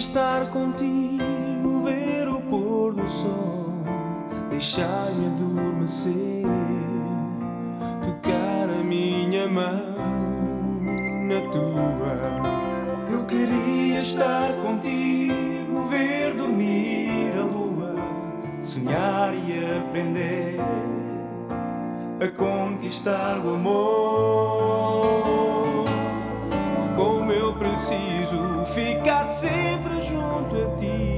estar contigo, ver o pôr do sol, deixar-me adormecer, tocar a minha mão na tua. Eu queria estar contigo, ver dormir a lua, sonhar e aprender a conquistar o amor. Como eu preciso ficar sempre junto a ti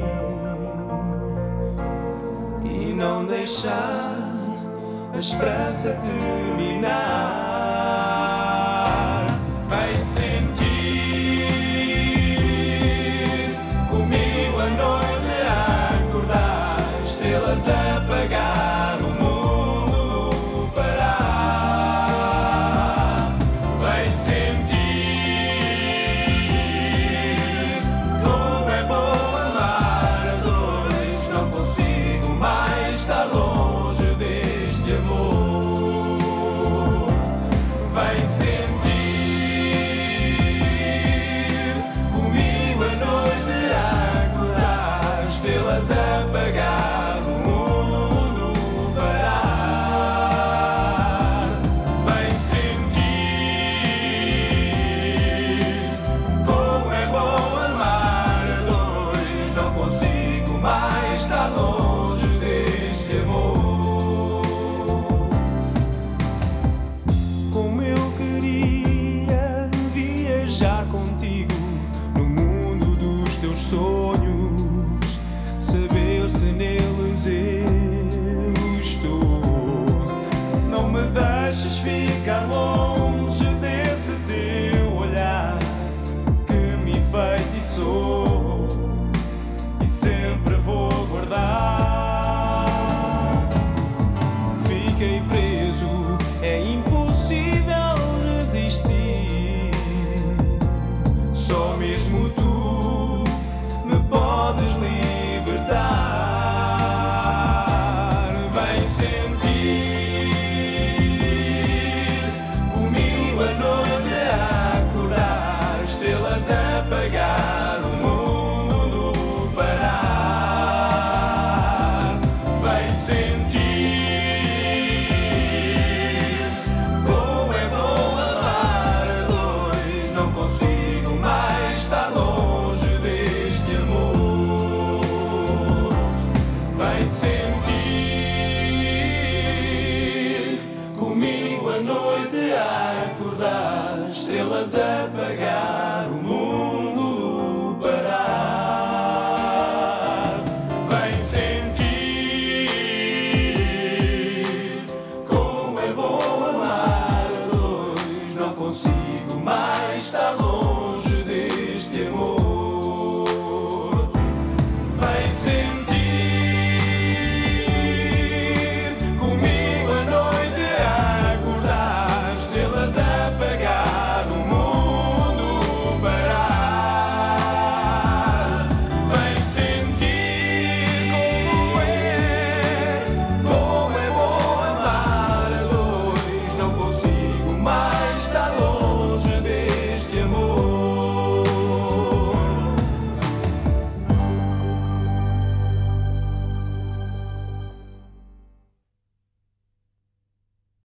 e não deixar a esperança terminar. Vem sentir comigo a noite a acordar, estrelas a apagar, o mundo parar. Vem sentir como é bom amar a dois, não consigo mais estar longe deste amor. Vem sentir comigo a noite a acordar, estrelas a apagar, o mundo parar. Vem sentir como é bom amar a dois, não consigo mais estar longe deste amor. Como eu queria viajar contigo no mundo dos teus sonhos, saber se neles eu estou. Não me deixes ficar longe desse teu olhar que me enfeitiçou e sempre vou guardar. Fiquei preso, é impossível resistir, só mesmo tu me podes libertar. Vem sentir comigo a noite a acordar, estrelas a apagar, o mundo parar. Vem sentir como é bom amar a dois, não consigo mais estar longe deste amor. Vem sentir comigo a noite a acordar, estrelas a apagar, o mundo parar. Vem sentir como é bom amar a dois, não consigo mais estar longe.